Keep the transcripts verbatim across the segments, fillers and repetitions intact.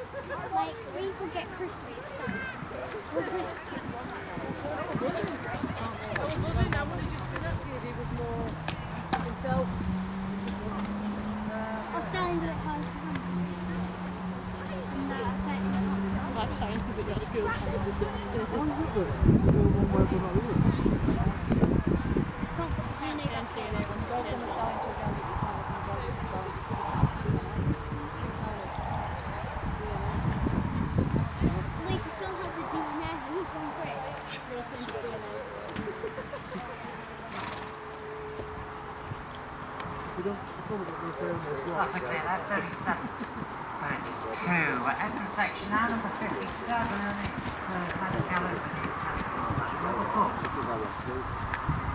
Like, we could get Christmas stuff. We're Christmas people. I was wondering, I would have just been up here if he was more himself. I'll stand into it hard to come. And that affects not. Life sciences at your school. Can't put the D N A back together. Go from the starting to again. We can still have the D N A. Who's going for it? That's okay, that's thirty-seven. thirty-two. We're entering section now, number fifty-seven. It's uh, Madam Gallo. Number four.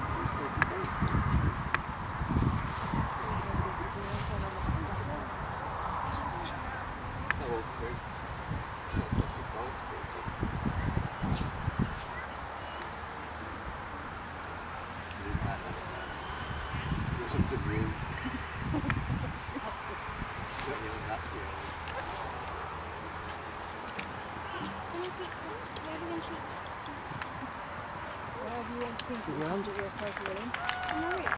Good rooms. Don't really that scale. Can we keep where are we going to shoot? Wherever you want to think. Around? No.